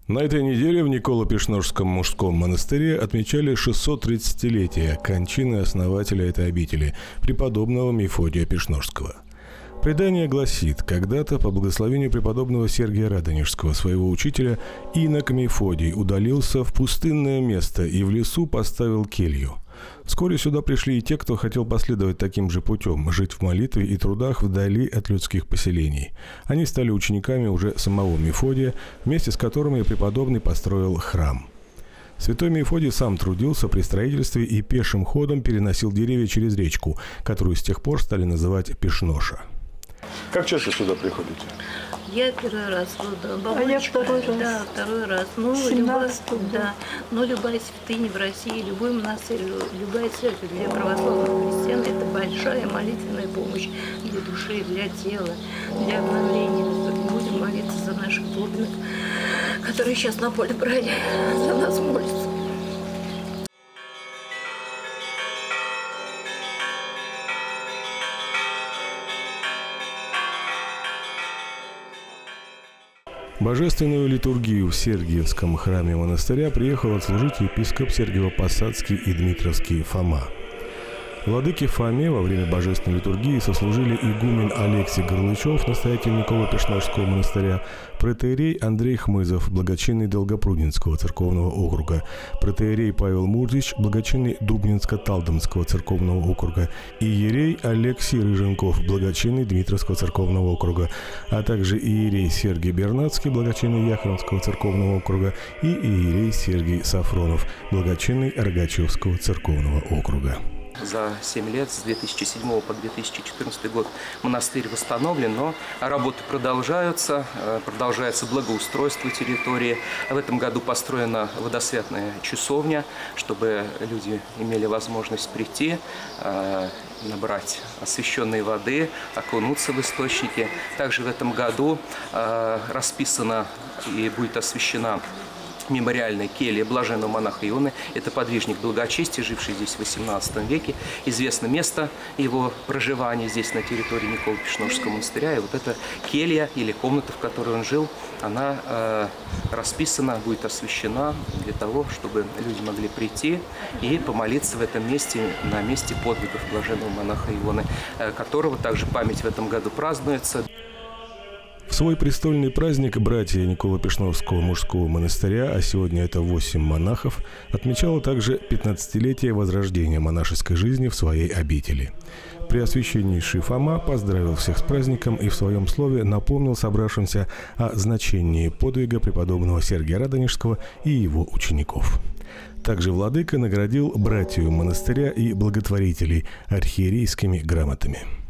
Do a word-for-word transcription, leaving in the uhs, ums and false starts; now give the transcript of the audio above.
На этой неделе в Николо-Пешножском мужском монастыре отмечали шестьсот тридцатилетие кончины основателя этой обители, преподобного Мефодия Пешножского. Предание гласит, когда-то по благословению преподобного Сергия Радонежского, своего учителя, инок Мефодий удалился в пустынное место и в лесу поставил келью. Вскоре сюда пришли и те, кто хотел последовать таким же путем, жить в молитве и трудах вдали от людских поселений. Они стали учениками уже самого Мефодия, вместе с которым и преподобный построил храм. Святой Мефодий сам трудился при строительстве и пешим ходом переносил деревья через речку, которую с тех пор стали называть Пешноша. Как часто сюда приходите? Я первый раз, вот, бабулечка, а я второй раз. Да, второй раз. Ну, любая, да, но любая святыня в России, любой монастырь, любая церковь для православных христиан – это большая молитвенная помощь для души, для тела, для обновления. Будем молиться за наших подданных, которые сейчас на поле брани за нас молятся. Божественную литургию в Сергиевском храме монастыря приехал отслужить епископ Сергиево-Посадский и Дмитровский Фома. Владыке Фоме во время божественной литургии сослужили игумен Алексий Горлычев, настоятель Николо-Пешножского монастыря, протоиерей Андрей Хмызов, благочинный Долгопрудненского церковного округа, протоиерей Павел Мурзич, благочинный Дубнинско-Талдомского церковного округа, и иерей Алексий Рыженков, благочинный Дмитровского церковного округа, а также иерей Сергий Бернацкий, благочинный Яхромского церковного округа, и иерей Сергий Сафронов, благочинный Рогачевского церковного округа. За семь лет, с две тысячи седьмого по две тысячи четырнадцатый год, монастырь восстановлен, но работы продолжаются, продолжается благоустройство территории. В этом году построена водосвятная часовня, чтобы люди имели возможность прийти, набрать освященной воды, окунуться в источники. Также в этом году расписана и будет освящена мемориальная келья блаженного монаха Ионы. Это подвижник благочестия, живший здесь в восемнадцатом веке. Известно место его проживания здесь, на территории Николо-Пешножского монастыря. И вот эта келья или комната, в которой он жил, она э, расписана, будет освящена для того, чтобы люди могли прийти и помолиться в этом месте, на месте подвигов блаженного монаха Ионы, э, которого также память в этом году празднуется. В свой престольный праздник братья Николо-Пешножского мужского монастыря, а сегодня это восемь монахов, отмечало также пятнадцатилетие возрождения монашеской жизни в своей обители. Преосвященнейший Фома поздравил всех с праздником и в своем слове напомнил собравшимся о значении подвига преподобного Сергия Радонежского и его учеников. Также владыка наградил братью монастыря и благотворителей архиерейскими грамотами.